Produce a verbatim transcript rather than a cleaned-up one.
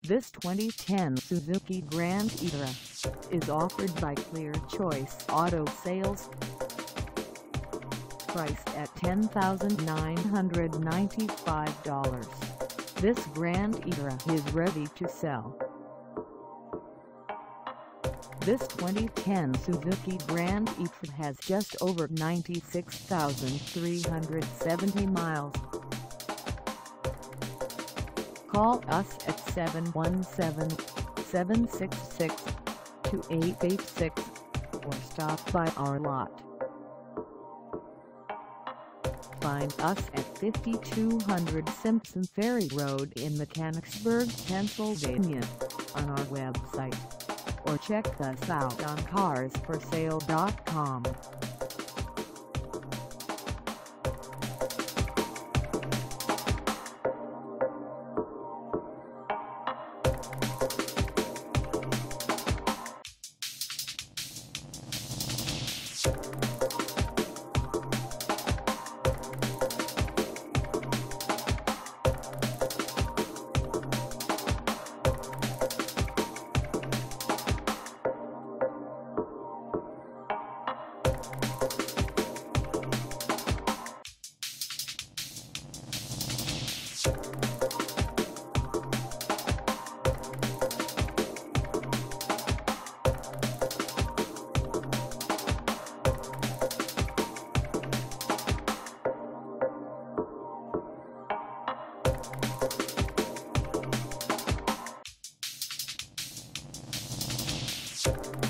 This twenty ten Suzuki Grand Vitara is offered by Clear Choice Auto Sales. Priced at ten thousand nine hundred ninety-five dollars, this Grand Vitara is ready to sell. This twenty ten Suzuki Grand Vitara has just over ninety-six thousand three hundred seventy miles. Call us at seven one seven, seven six six, two eight eight six or stop by our lot. Find us at fifty-two hundred Simpson Ferry Road in Mechanicsburg, Pennsylvania, on our website, or check us out on cars for sale dot com. You